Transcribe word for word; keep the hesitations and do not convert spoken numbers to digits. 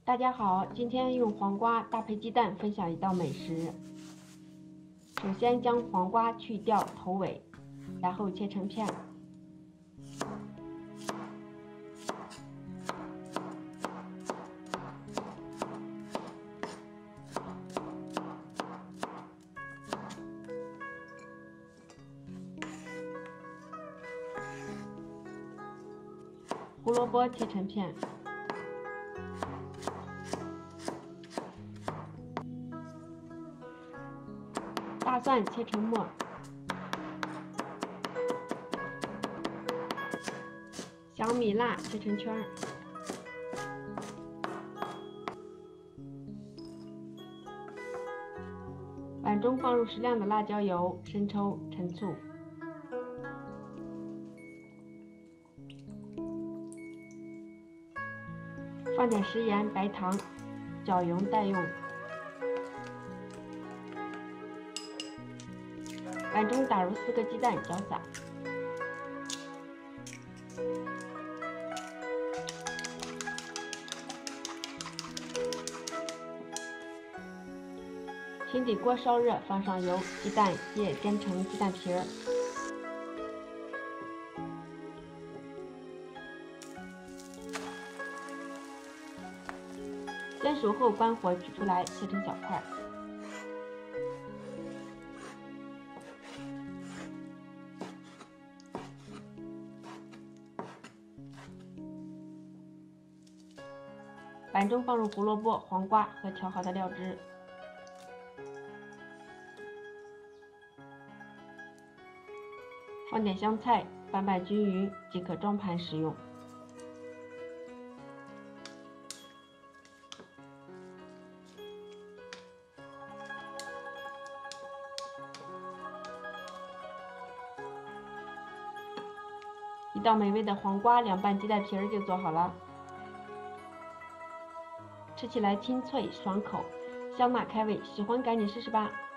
大家好，今天用黄瓜搭配鸡蛋分享一道美食。首先将黄瓜去掉头尾，然后切成片。胡萝卜切成片。 大蒜切成末，小米辣切成圈儿，碗中放入适量的辣椒油、生抽、陈醋，放点食盐、白糖，搅匀待用。 碗中打入四个鸡蛋，搅散。平底锅烧热，放上油、鸡蛋液煎成鸡蛋皮儿。煎熟后关火，取出来切成小块。 碗中放入胡萝卜、黄瓜和调好的料汁，放点香菜，拌拌均匀即可装盘食用。一道美味的黄瓜凉拌鸡蛋皮儿就做好了。 吃起来清脆爽口，香辣开胃，喜欢赶紧试试吧！